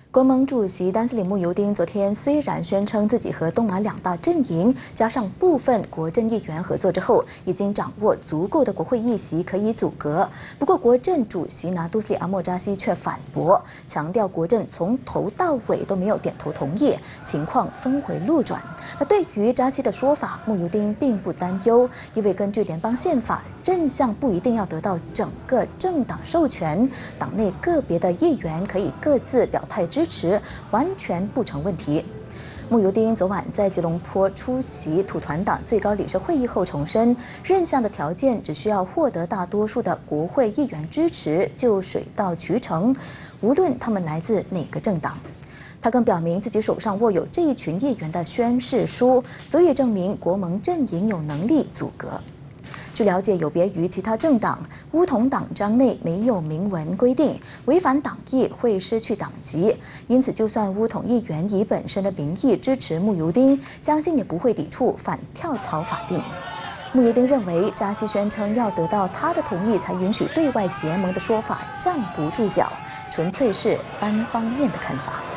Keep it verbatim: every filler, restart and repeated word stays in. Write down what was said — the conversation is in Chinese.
国盟主席丹斯里慕尤丁昨天虽然宣称自己和东马两大阵营加上部分国阵议员合作之后，已经掌握足够的国会议席可以阻隔，不过国阵主席拿督斯里阿莫扎西却反驳，强调国阵从头到尾都没有点头同意，情况峰回路转。那对于扎西的说法，慕尤丁并不担忧，因为根据联邦宪法，任项不一定要得到整个政党授权，党内个别的议员可以各自表态支持，完全不成问题。慕尤丁昨晚在吉隆坡出席土团党最高理事会议后重申，任项的条件只需要获得大多数的国会议员支持，就水到渠成，无论他们来自哪个政党。他更表明自己手上握有这一群议员的宣誓书，足以证明国盟阵营有能力阻隔。据了解，有别于其他政党，巫统党章内没有明文规定违反党意会失去党籍，因此就算巫统议员以本身的名义支持慕尤丁，相信也不会抵触反跳槽法令。慕尤丁认为，扎西宣称要得到他的同意才允许对外结盟的说法站不住脚，纯粹是单方面的看法。